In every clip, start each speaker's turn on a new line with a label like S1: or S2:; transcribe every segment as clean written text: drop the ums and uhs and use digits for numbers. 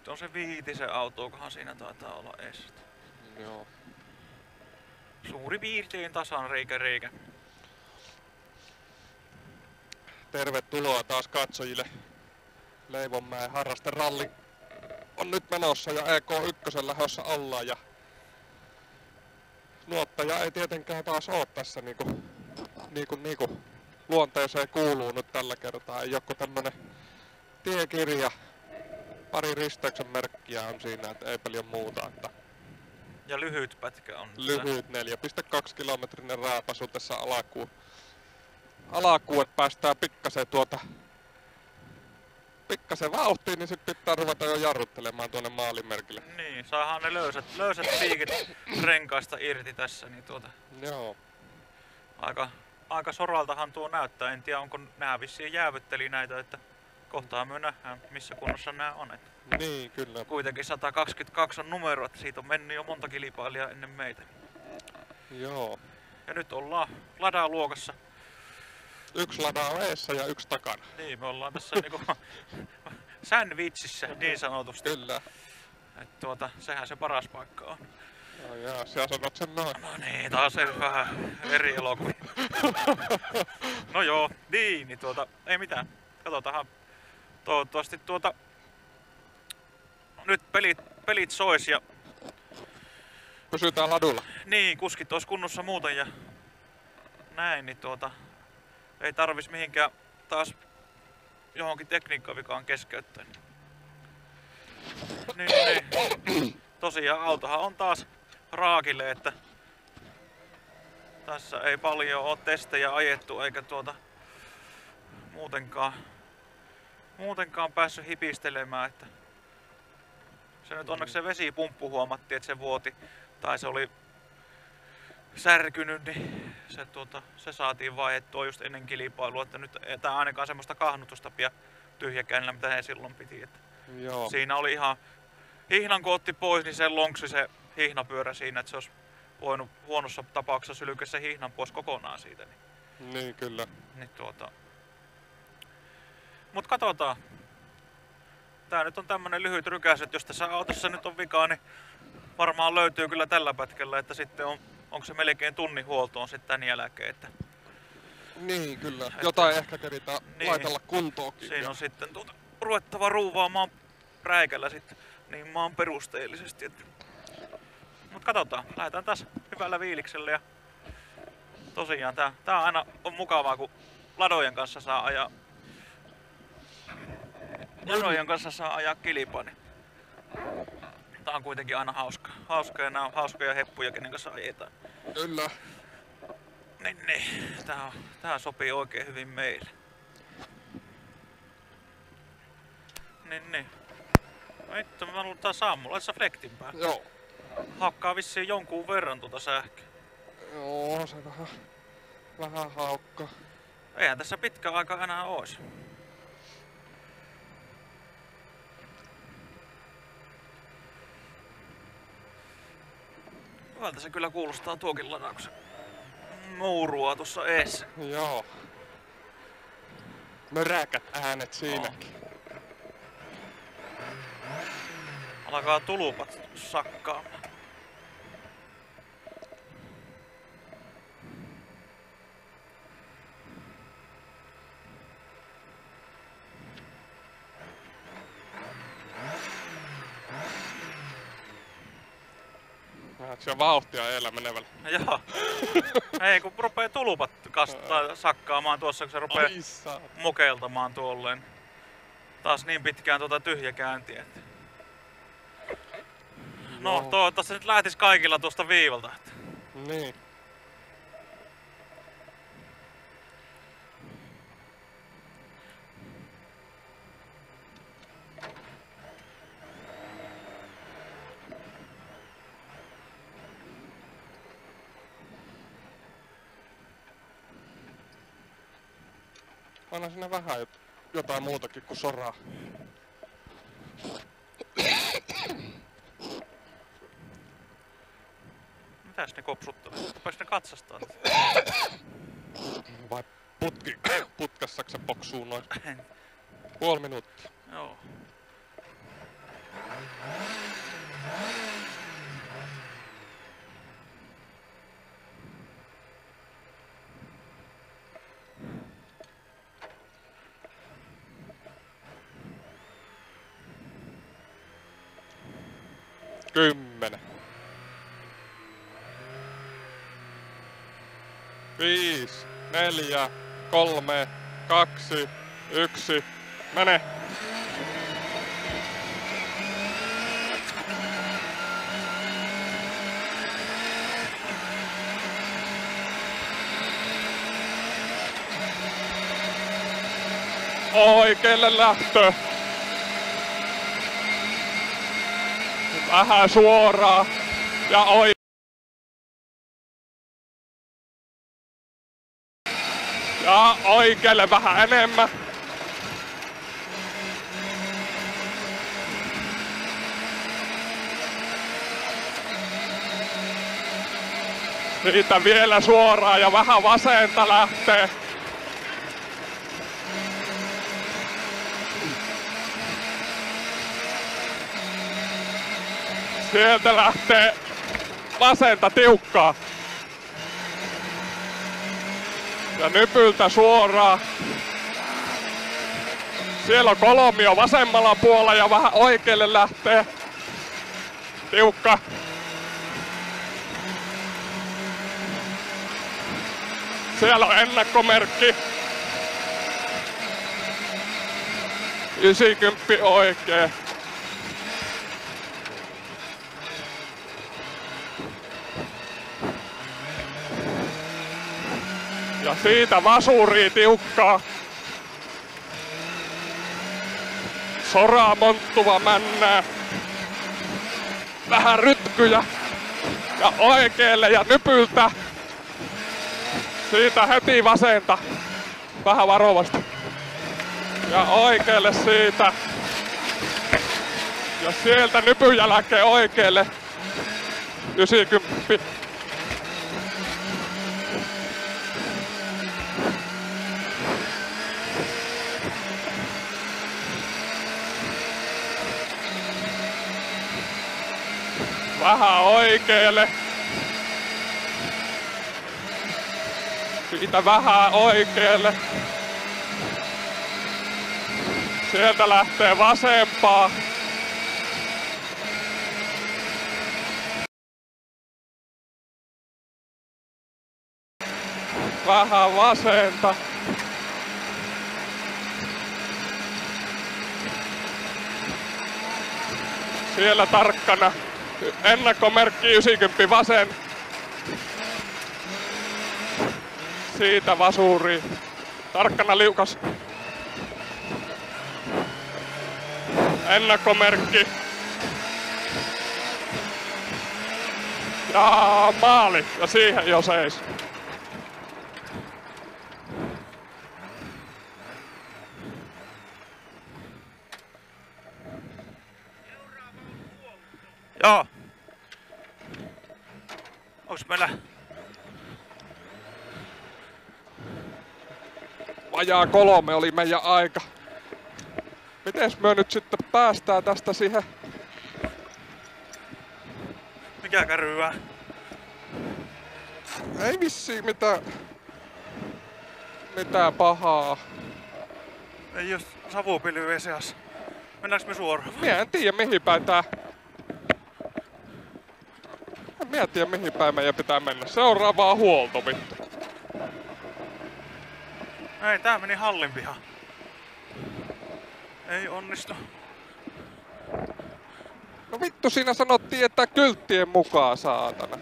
S1: Nyt on se 5 autoakohan siinä taitaa olla este.
S2: Joo.
S1: Suuri piirtein tasan reikä.
S2: Tervetuloa taas katsojille. Leivonmäen harrasteralli on nyt menossa ja EK1 lähdössä ollaan ja nuottaja ei tietenkään taas oo tässä niinku luonteeseen kuuluu nyt tällä kertaa. Ei joku tämmönen tiekirja, pari risteyksen merkkiä on siinä, et ei paljon muuta. Että
S1: Ja lyhyt pätkä on.
S2: lyhyt 4,2 kilometrinen raapasu tässä alakuun, että päästään pikkasen vauhtiin, niin sit pitää ruveta jo jarruttelemaan tuonne maalimerkille.
S1: Niin, saadaan ne löysät piikit renkaista irti tässä, niin
S2: Joo.
S1: aika soraltahan tuo näyttää. En tiedä, onko nää vissiin jäävytteli näitä, että kohtaa me nähdään, missä kunnossa nää on. Että
S2: Niin, kyllä.
S1: kuitenkin 122 on numero, että siitä on mennyt jo monta kilpailijaa ennen meitä.
S2: Joo.
S1: Ja nyt ollaan ladaluokassa.
S2: Yksi lada on eessä ja yksi takana.
S1: Niin, me ollaan tässä niinku sandwichissä niin sanotusti.
S2: Kyllä.
S1: Et sehän se paras paikka on.
S2: No jaa, sinä sanot sen noin.
S1: No niin, taas vähän eri elokuvia. No joo, niin ei mitään. Katsotaanhan. Toivottavasti nyt pelit sois ja
S2: Pysytään ladulla.
S1: niin, kuskit ois kunnossa muuten ja näin, niin ei tarvis mihinkään taas johonkin tekniikkavikaan keskeyttää. Niin. Tosiaan autohan on taas raakille, että tässä ei paljon oo testejä ajettu eikä muutenkaan päässyt hipistelemään, että se nyt onneksi se vesipumppu huomattiin, että se vuoti tai se oli särkynyt, niin se saatiin vaihdettua just ennen kilpailua, että nyt ei tää ainakaan semmoista kahnutusta pidä tyhjäkäynnillä, mitä he silloin piti. Että
S2: Joo.
S1: siinä oli ihan hihnan kun otti pois, niin se lonksi se hihnapyörä siinä, että se olisi voinut huonossa tapauksessa sylkeä se hihnan pois kokonaan siitä.
S2: Niin, kyllä.
S1: Niin mut katsotaan. Tää nyt on tämmönen lyhyt rykäs, että jos tässä autossa nyt on vikaa, niin varmaan löytyy kyllä tällä pätkällä, että sitten onko se melkein tunnin huoltoon sitten tän jälkeen, että
S2: Niin, kyllä. Jotain ehkä keritään
S1: Niin.
S2: laitella kuntoonkin.
S1: siinä on sitten ruvettava ruuvaamaan räikällä sitten niin maan perusteellisesti. Mut katsotaan, lähdetään taas hyvällä fiiliksellä ja tosiaan tää aina on mukavaa, kun ladojen kanssa saa ajaa. Ladojen kanssa saa ajaa kilpaa, niin tää on kuitenkin aina hauska ja nää on hauskoja heppuja, kenen kanssa ajetaan.
S2: Kyllä.
S1: Niin. Tää sopii oikein hyvin meille. Niin. Vittu, mä luulen taas aamulla, että sä flektin päällä.
S2: Joo.
S1: Hakkaa vissiin jonkun verran sähköä.
S2: Joo, se vähän haukka.
S1: Eihän tässä pitkä aika enää ois. Hyvältä se kyllä kuulostaa tuokin ladauksen muurua tuossa eessä.
S2: Joo. Möräkät äänet siinäkin.
S1: Alkaa tulupat sakkaamaan.
S2: Näet siellä vauhtia edellä menevällä.
S1: Joo. Ei kun rupee tulupat sakkaamaan tuossa, kun se rupee
S2: Ai saa.
S1: mokeltamaan tuolleen. Taas niin pitkään tyhjäkäyntiä. Että no,
S2: Joo.
S1: toivottavasti se nyt lähtis kaikilla tuosta viivalta.
S2: Niin. Onhan siinä vähän jotain muutakin kuin soraa.
S1: Mitäs ne kopsuttelee? Rupes ne katsastaa?
S2: Vai putkessako se poksuu noin? Puoli minuuttia.
S1: Joo.
S2: Kymmenen. 5, 4, 3, 2, 1. Mene! Oikeelle lähtö. Vähän suoraa ja ja oikealle vähän enemmän. Siitä vielä suoraan ja vähän vasenta lähtee. Sieltä lähtee vasenta tiukkaa. Ja nypyltä suoraan. Siellä on kolmio vasemmalla puolella ja vähän oikealle lähtee. Tiukka. Siellä on ennakkomerkki. 90 oikee. Ja siitä vasuri tiukkaa. Soraa monttuva männää. Vähän rytkyjä. Ja oikealle ja nypyltä. Siitä heti vasenta. Vähän varovasti. Ja oikealle siitä. Ja sieltä nypyn jälkeen oikealle. 90. Vähän oikealle. Siitä vähän oikealle. Sieltä lähtee vasempaa. Vähän vasenta. Siellä tarkkana. Ennakkomerkki 90 vasen. Siitä vasuri. Tarkkana liukas. Ennakkomerkki. Ja maali. Ja siihen jo seis.
S1: Joo. Onks meillä...
S2: Vajaa 3 oli meidän aika. Mites me nyt sitten päästään tästä siihen?
S1: Mikä kärryää?
S2: Ei vissiin mitään pahaa.
S1: Ei jos savupilvi seassa. Mennäänkö me suoraan?
S2: Minä en tiedä mihin päin tää... En tiedä mihin päin meidän pitää mennä. Seuraavaa huolto vittu.
S1: Ei, tää meni hallin pihaan. Ei onnistu.
S2: No vittu siinä sanottiin, että kylttien mukaan saatana.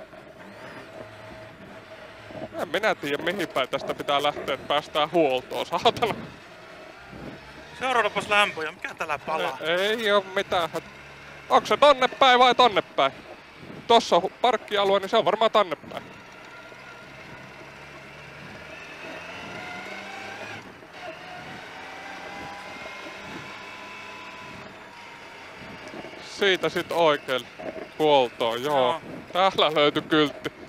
S2: En minä tiedä mihin päin tästä pitää lähteä, että päästään huoltoon saatana.
S1: Seuraavapas lämpöjä, mikä täällä palaa?
S2: Ei oo mitään. Onko se tonne päin vai tonne päin? Tossa on parkkialue, niin se on varmaan tonne päin. Siitä sit oikealle huoltoon, joo. Täällä löytyi kyltti.